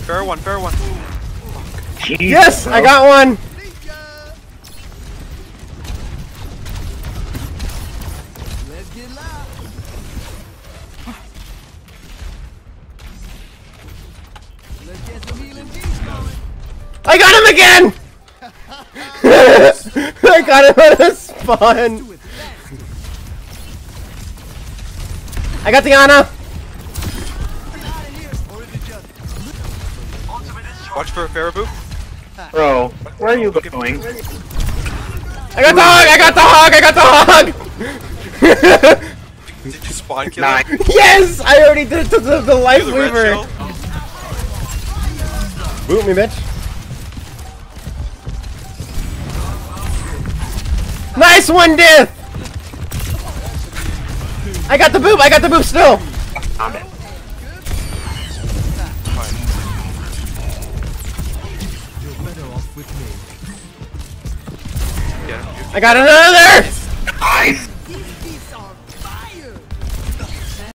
Fair one, fair one. Jeez, Yes, bro. I got one. Let's get loud. Let's get some healing beats going. I got him again. I got him on a spawn. I got the Ana. Watch for Farabu. Bro, where are you going? I got the hog. I got the hog. I got the hog. Did you spawn kill Nice. him? Yes, I already did it to the life Do the red weaver. shell. Boot me, bitch. Nice one, Diff. I got the boop. I got the boop still. Found it. Get him. I got another.